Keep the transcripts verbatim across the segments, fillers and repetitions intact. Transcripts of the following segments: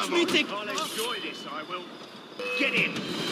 Lass mich take... I'll enjoy this, I will. Get in!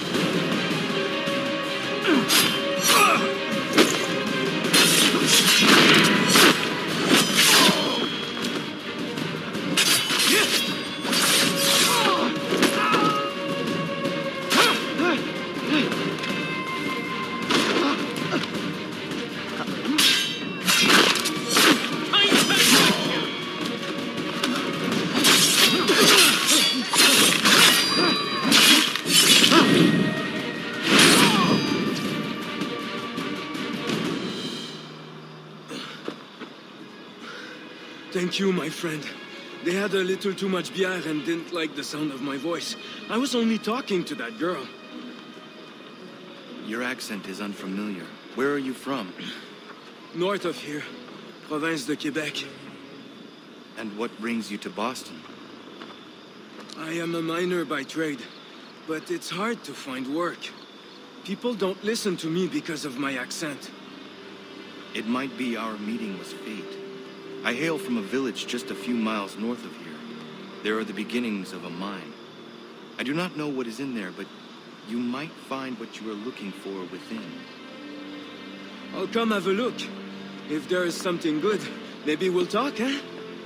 Thank you, my friend. They had a little too much beer and didn't like the sound of my voice. I was only talking to that girl. Your accent is unfamiliar. Where are you from? North of here. Province de Quebec. And what brings you to Boston? I am a miner by trade, but it's hard to find work. People don't listen to me because of my accent. It might be our meeting was fate. I hail from a village just a few miles north of here. There are the beginnings of a mine. I do not know what is in there, but you might find what you are looking for within. I'll come have a look. If there is something good, maybe we'll talk, eh?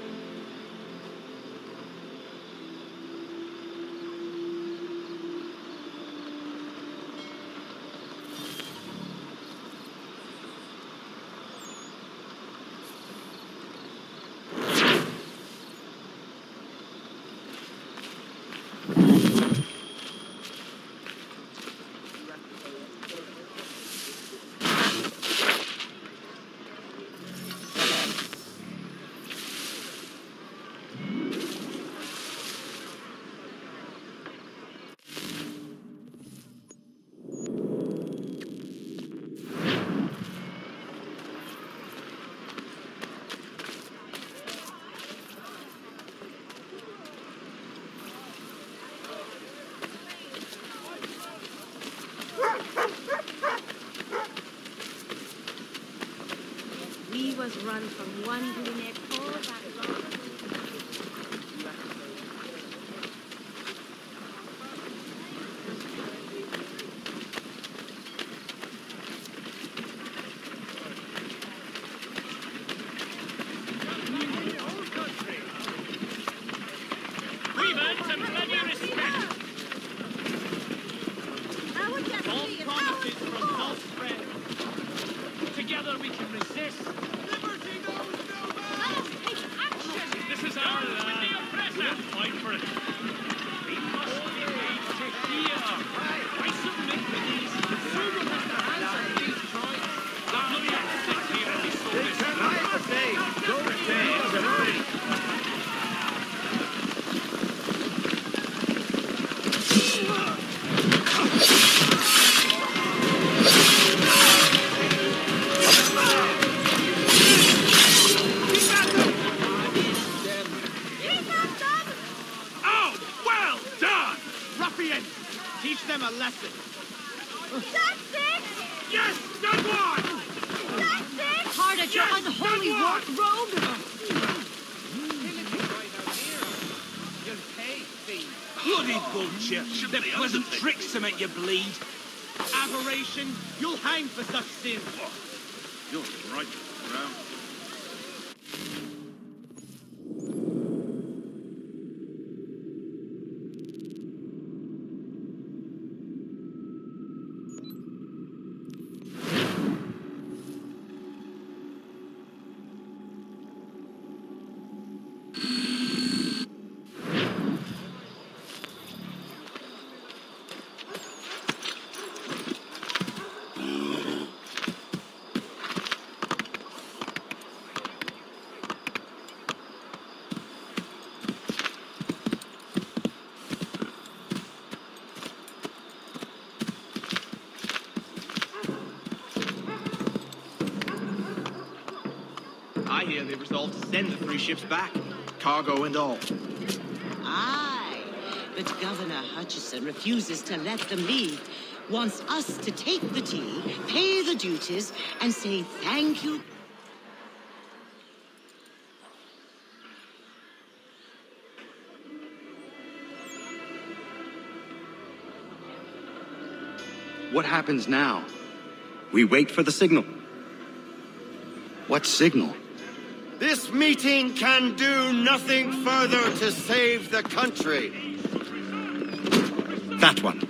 We was run from one brunette pole back long. Together we can resist. Liberty knows no man! Let us take action! This is our land. With the oppressor. We'll fight for it. We must be made to hear. I submit to these. Frugal has to answer these crimes. Now let me have to sit here and be so distant. Go to bed. Teach them a lesson. That's it! Yes, good one! That's it! Hard at your Yes, unholy good work, one! rogue! You'll pay, thief. Bloody bullshit. They're pleasant tricks to make you bleed. Aberration, you'll hang for such sin. You're right, Brown. I hear they resolved to send the three ships back, cargo and all. Aye, but Governor Hutchison refuses to let them leave. Wants us to take the tea, pay the duties, and say thank you. What happens now? We wait for the signal. What signal? This meeting can do nothing further to save the country. That one.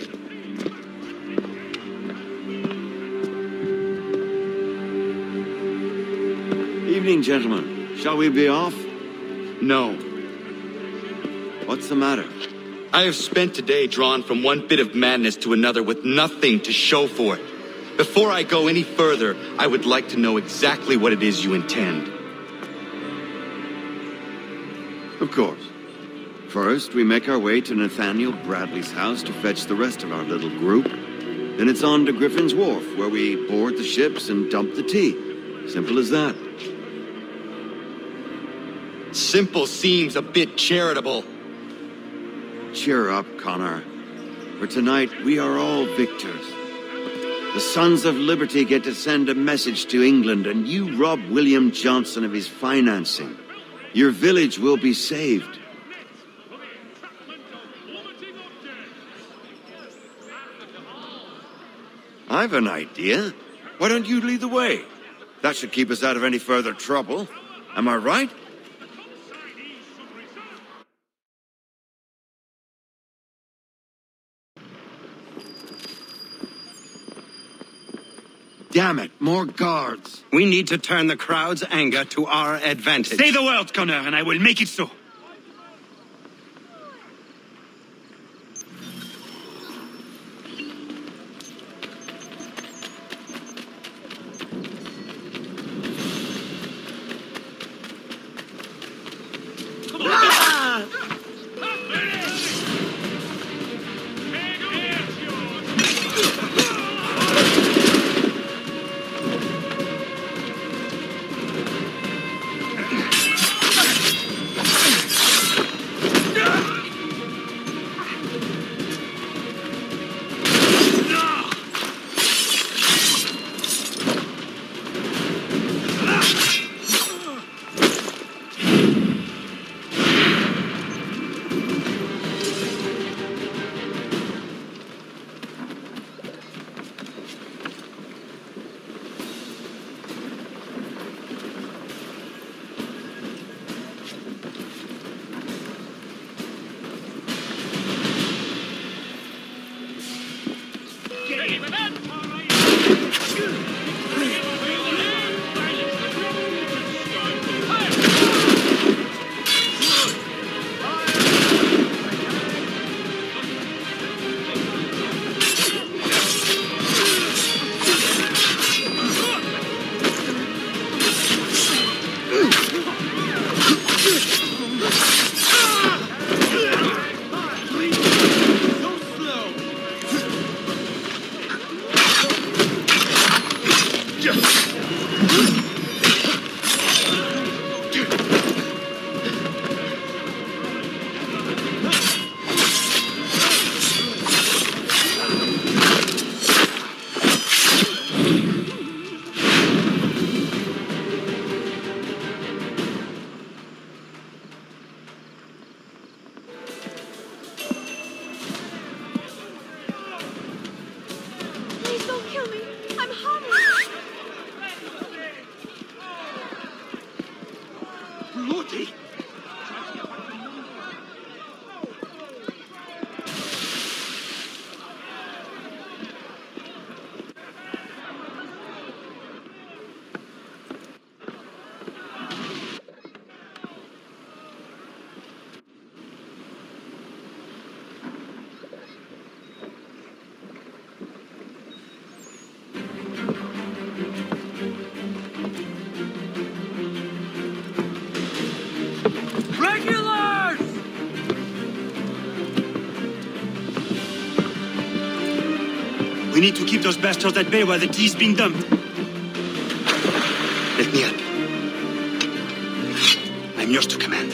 Evening, gentlemen. Shall we be off? No. What's the matter? I have spent today drawn from one bit of madness to another with nothing to show for it. Before I go any further, I would like to know exactly what it is you intend. Of course. First, we make our way to Nathaniel Bradley's house to fetch the rest of our little group. Then it's on to Griffin's Wharf, where we board the ships and dump the tea. Simple as that. Simple seems a bit charitable. Cheer up, Connor. For tonight, we are all victors. The Sons of Liberty get to send a message to England, and you rob William Johnson of his financing. Your village will be saved. I've an idea. Why don't you lead the way? That should keep us out of any further trouble. Am I right? Damn it, more guards. We need to turn the crowd's anger to our advantage. Say the word, Connor, and I will make it so. We need to keep those bastards at bay while the tea is being dumped. Let me help. I'm yours to command.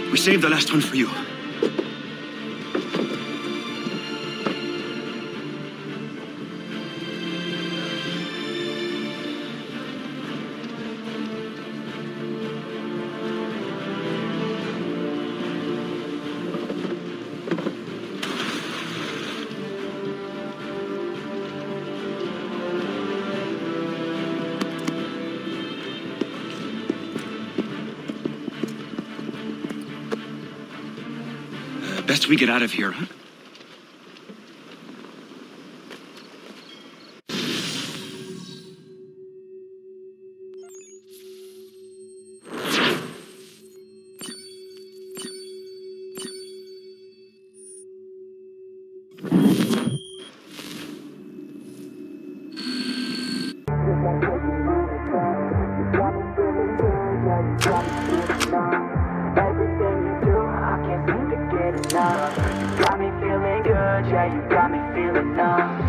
We saved the last one for you. Best we get out of here, huh? Got me feeling good, yeah, you got me feeling numb.